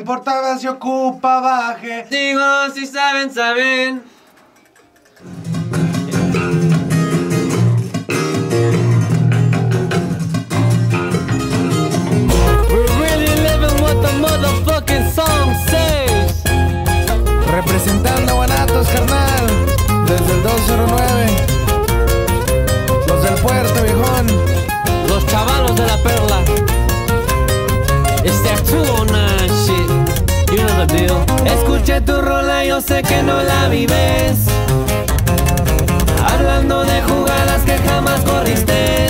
importaba si ocupa baje. Digo, si saben, saben. We're really living what the motherfucking song says. Representando Guanatos, carnal, desde el 209. Los del puerto, viejón. Los chavalos de la perla. It's that 209 shit. You know the deal. Escuché tu rola, yo sé que no la vives. Hablando de jugadas que jamás corriste.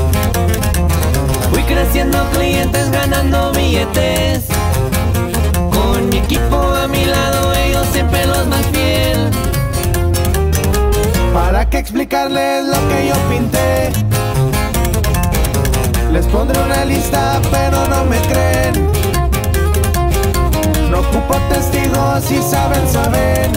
Fui creciendo clientes, ganando billetes. Con mi equipo a mi lado, ellos siempre los más fiel. ¿Para qué explicarles lo que yo pinté? Les pondré una lista, pero no me creen. No ocupo testigos, si saben, saben.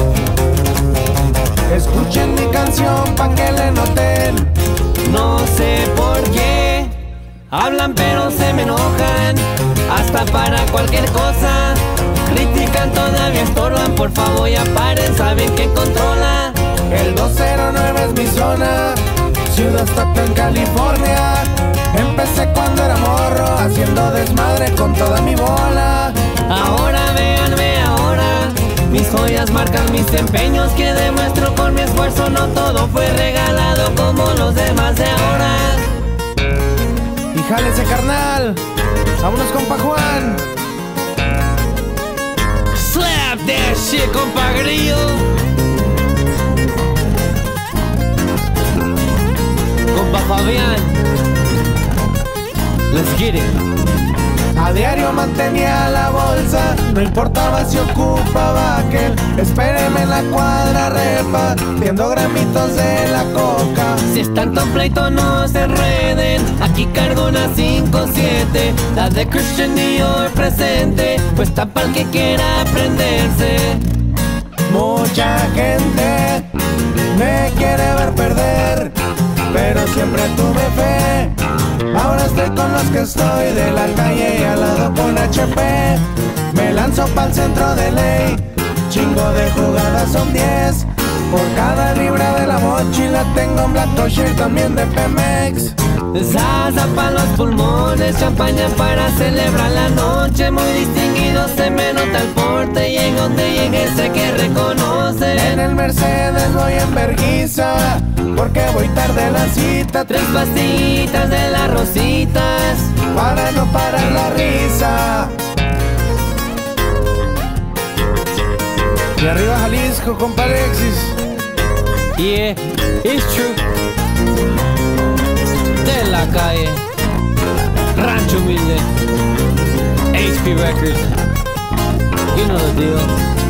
Escuchen mi canción pa' que le noten. No sé por qué hablan pero se me enojan. Hasta para cualquier cosa critican, todavía estorban. Por favor ya paren, saben que controla. El 209 es mi zona, Ciudad Stockton, California. Empecé cuando era morro, haciendo desmadre con toda mi bola. Ahora véanme ahora, mis joyas marcan mis empeños que demuestro con mi esfuerzo. No todo fue regalado como los demás de ahora. Y jálese, carnal, vámonos, compa Juan. Slap that shit, compa Grillo. Compa Fabián, let's get it. A diario mantenía la bolsa, no importaba si ocupaba aquel. Espéreme en la cuadra repartiendo gramitos de la coca. Si es tanto pleito no se enreden, aquí cargo una 5-7, la de Christian Dior presente, pues está pa'l que quiera aprenderse. Mucha gente me quiere ver perder, pero siempre tuve fe. Ahora estoy con los que estoy, de la calle y al lado con HP. Me lanzo pa'l centro de ley, chingo de jugadas son 10. Por cada libra de la mochila tengo un Black Kosher también de Pemex. Salsa pa' los pulmones, champaña para celebrar la noche. Muy distinguido se me nota el porte, y en donde llegue sé que reconoce. En el Mercedes voy en verguiza, porque voy tarde a la cita. 3 pastillitas de las rositas, para no parar la risa. Y arriba Jalisco, compa Alexis. yeah, it's true. De la calle, Rancho Humilde, HP Records, you know the deal.